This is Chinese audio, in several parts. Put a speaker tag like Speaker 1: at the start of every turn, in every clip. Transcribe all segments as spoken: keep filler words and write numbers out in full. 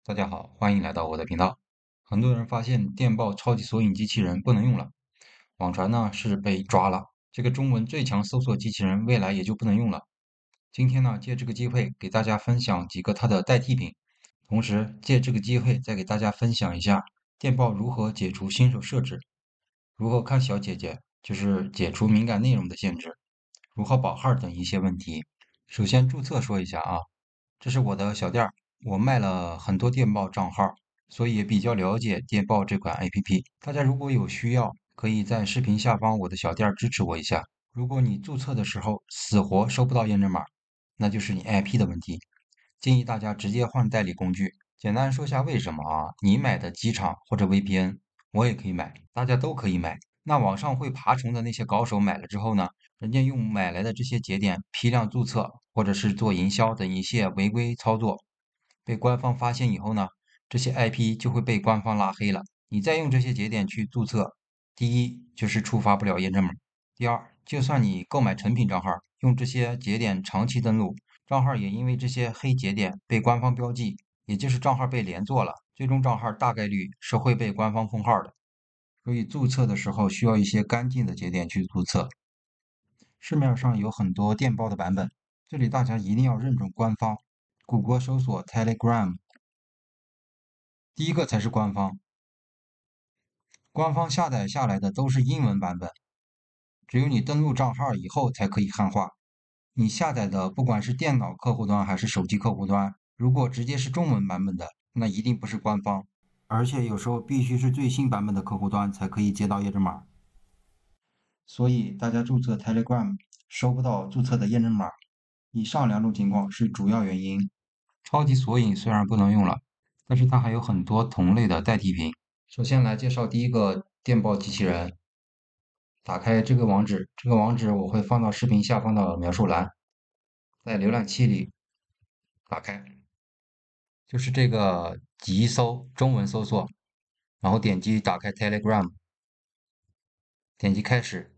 Speaker 1: 大家好，欢迎来到我的频道。很多人发现电报超级索引机器人不能用了，网传呢是被抓了，这个中文最强搜索机器人未来也就不能用了。今天呢，借这个机会给大家分享几个它的代替品，同时借这个机会再给大家分享一下电报如何解除新手设置，如何看小姐姐，就是解除敏感内容的限制，如何保号等一些问题。首先注册说一下啊，这是我的小店儿，我卖了很多电报账号，所以也比较了解电报这款 A P P。大家如果有需要，可以在视频下方我的小店儿支持我一下。如果你注册的时候死活收不到验证码，那就是你 I P 的问题。建议大家直接换代理工具。简单说下为什么啊？你买的机场或者 V P N，我也可以买，大家都可以买。那网上会爬虫的那些高手买了之后呢，人家用买来的这些节点批量注册，或者是做营销等一些违规操作，被官方发现以后呢，这些 I P 就会被官方拉黑了。你再用这些节点去注册，第一就是触发不了验证码，第二，就算你购买成品账号，用这些节点长期登录，账号也因为这些黑节点被官方标记，也就是账号被连坐了，最终账号大概率是会被官方封号的。所以注册的时候需要一些干净的节点去注册。市面上有很多电报的版本，这里大家一定要认准官方。谷歌搜索 Telegram，第一个才是官方。官方下载下来的都是英文版本，只有你登录账号以后才可以汉化。你下载的不管是电脑客户端还是手机客户端，如果直接是中文版本的，那一定不是官方，而且有时候必须是最新版本的客户端才可以接到验证码。所以大家注册 Telegram 收不到注册的验证码，以上两种情况是主要原因。超级索引虽然不能用了，但是它还有很多同类的代替品。首先来介绍第一个电报机器人，打开这个网址，这个网址我会放到视频下方的描述栏，在浏览器里打开，就是这个极搜中文搜索，然后点击打开 Telegram，点击开始，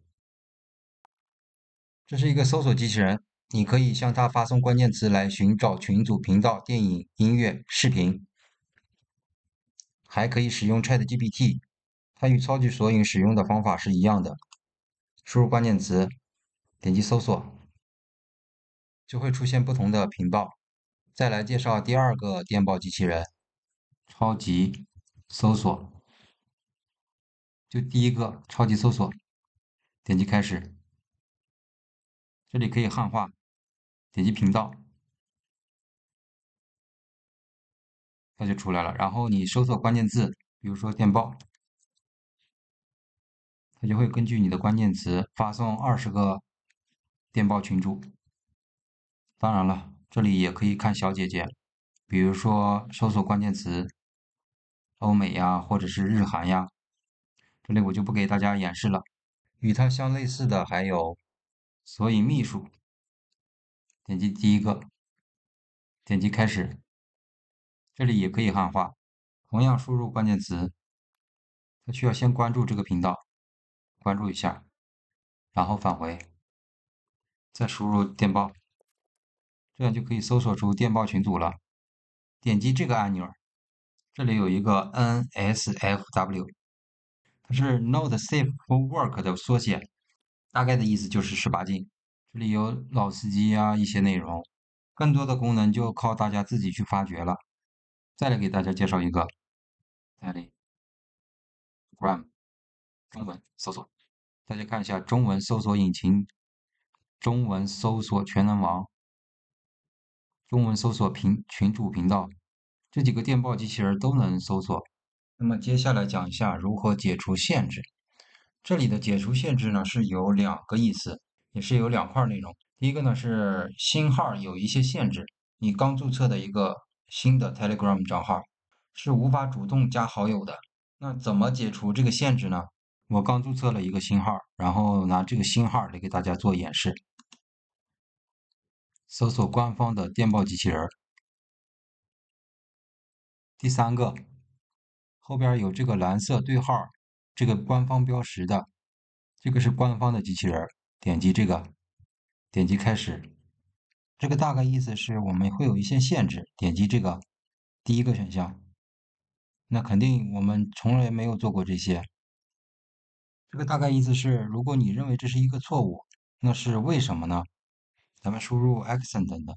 Speaker 1: 这是一个搜索机器人，你可以向它发送关键词来寻找群组、频道、电影、音乐、视频，还可以使用 ChatGPT，它与超级索引使用的方法是一样的。输入关键词，点击搜索，就会出现不同的频道。再来介绍第二个电报机器人，超级搜索，就第一个超级搜索，点击开始，这里可以汉化，点击频道，它就出来了。然后你搜索关键字，比如说电报，它就会根据你的关键词发送二十个电报群组。当然了，这里也可以看小姐姐，比如说搜索关键词欧美呀，或者是日韩呀，这里我就不给大家演示了。与它相类似的还有索引秘书，点击第一个，点击开始，这里也可以汉化，同样输入关键词，它需要先关注这个频道，关注一下，然后返回，再输入电报，这样就可以搜索出电报群组了。点击这个按钮，这里有一个 N S F W，它是 Not Safe for Work 的缩写，大概的意思就是十八禁。这里有老司机啊一些内容，更多的功能就靠大家自己去发掘了。再来给大家介绍一个 Telegram 中文搜索，大家看一下中文搜索引擎，中文搜索全能王，中文搜索频群主频道，这几个电报机器人都能搜索。那么接下来讲一下如何解除限制。这里的解除限制呢是有两个意思，也是有两块内容。第一个呢是新号有一些限制，你刚注册的一个新的 Telegram 账号是无法主动加好友的。那怎么解除这个限制呢？我刚注册了一个新号，然后拿这个新号来给大家做演示。搜索官方的电报机器人。第三个，后边有这个蓝色对号，这个官方标识的，这个是官方的机器人。点击这个，点击开始。这个大概意思是我们会有一些限制，点击这个， 第一个选项，那肯定我们从来没有做过这些。这个大概意思是，如果你认为这是一个错误，那是为什么呢？咱们输入 accent 的，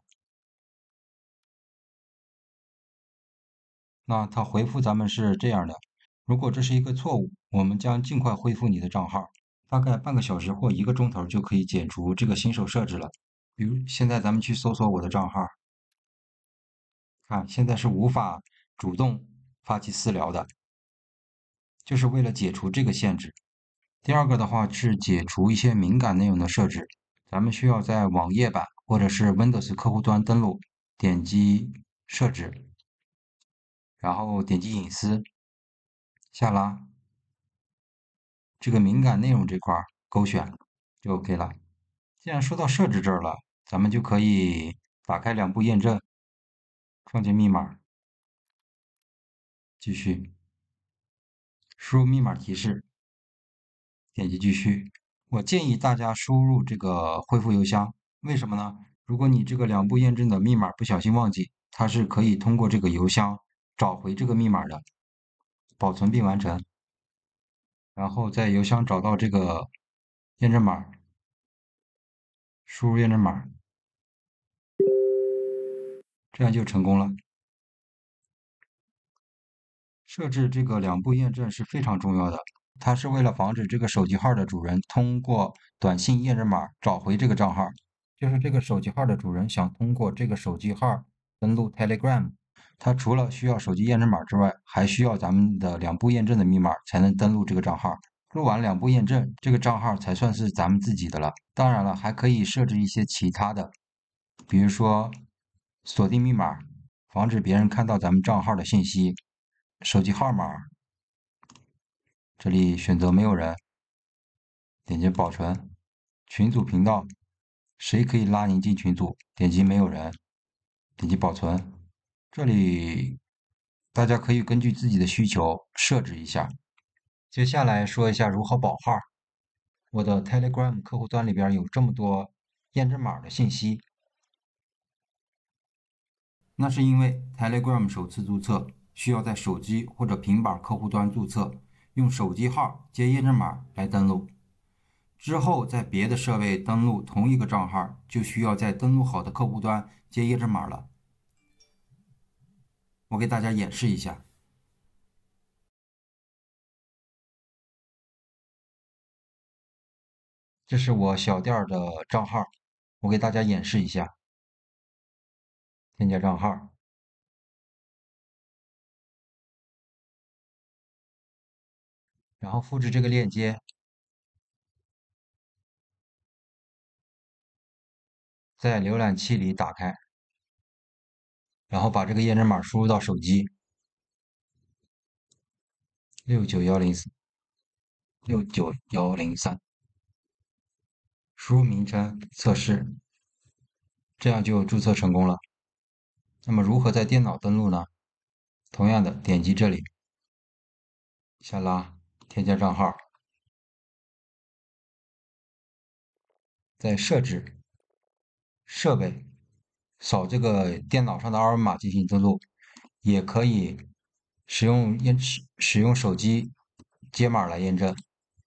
Speaker 1: 那他回复咱们是这样的：如果这是一个错误，我们将尽快恢复你的账号，大概半个小时或一个钟头就可以解除这个新手设置了。比如现在咱们去搜索我的账号，看现在是无法主动发起私聊的，就是为了解除这个限制。第二个的话是解除一些敏感内容的设置，咱们需要在网页版或者是 Windows 客户端登录，点击设置，然后点击隐私，下拉这个敏感内容这块勾选就 OK 了。既然说到设置这儿了，咱们就可以打开两步验证，创建密码，继续输入密码提示，点击继续。我建议大家输入这个恢复邮箱，为什么呢？如果你这个两步验证的密码不小心忘记，它是可以通过这个邮箱找回这个密码的，保存并完成，然后在邮箱找到这个验证码，输入验证码，这样就成功了。设置这个两步验证是非常重要的，它是为了防止这个手机号的主人通过短信验证码找回这个账号。就是这个手机号的主人想通过这个手机号登录 Telegram，他除了需要手机验证码之外，还需要咱们的两步验证的密码才能登录这个账号。录完两步验证，这个账号才算是咱们自己的了。当然了，还可以设置一些其他的，比如说锁定密码，防止别人看到咱们账号的信息。手机号码，这里选择没有人，点击保存。群组频道，谁可以拉您进群组？点击没有人，点击保存。这里大家可以根据自己的需求设置一下。接下来说一下如何保号。我的 Telegram 客户端里边有这么多验证码的信息，那是因为 Telegram 首次注册需要在手机或者平板客户端注册，用手机号接验证码来登录。之后在别的设备登录同一个账号，就需要在登录好的客户端接验证码了。我给大家演示一下，这是我小店的账号，我给大家演示一下，添加账号，然后复制这个链接，在浏览器里打开，然后把这个验证码输入到手机六九幺零六九幺零三，输入名称测试，这样就注册成功了。那么如何在电脑登录呢？同样的，点击这里，下拉，添加账号，在设置设备扫这个电脑上的二维码进行登录，也可以使用验使使用手机接码来验证。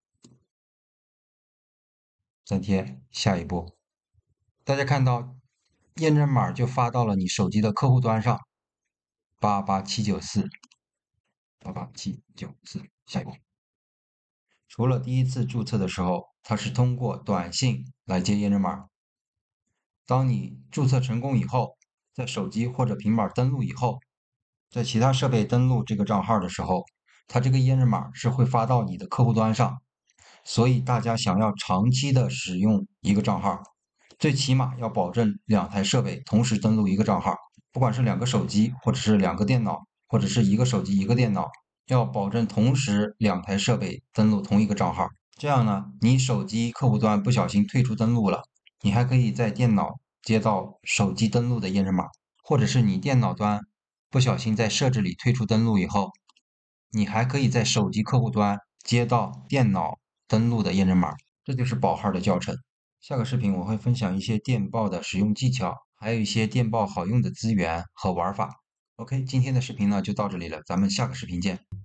Speaker 1: 粘贴，下一步，大家看到验证码就发到了你手机的客户端上，八八七九四，八八七九四，下一步。除了第一次注册的时候，它是通过短信来接验证码。当你注册成功以后，在手机或者平板登录以后，在其他设备登录这个账号的时候，它这个验证码是会发到你的客户端上。所以大家想要长期的使用一个账号，最起码要保证两台设备同时登录一个账号，不管是两个手机，或者是两个电脑，或者是一个手机一个电脑，要保证同时两台设备登录同一个账号。这样呢，你手机客户端不小心退出登录了，你还可以在电脑接到手机登录的验证码，或者是你电脑端不小心在设置里退出登录以后，你还可以在手机客户端接到电脑登录的验证码，这就是保号的教程。下个视频我会分享一些电报的使用技巧，还有一些电报好用的资源和玩法。 OK，今天的视频呢就到这里了，咱们下个视频见。